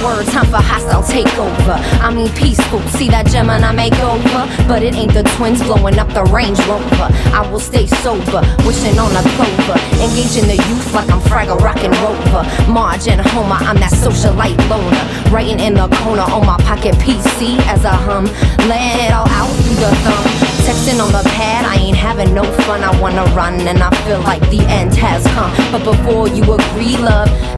word, time for hostile takeover. I mean peaceful, see that Gemini makeover? But it ain't the twins blowing up the Range Rover. I will stay sober, wishing on a clover. Engaging the youth like I'm Fraggle Rockin' Rover. Marge and Homer, I'm that socialite loner. Writing in the corner on my pocket PC as I hum, laying it all out through the thumb. Texting on the pad, I ain't having no fun. I wanna run and I feel like the end has come. But before you agree, love,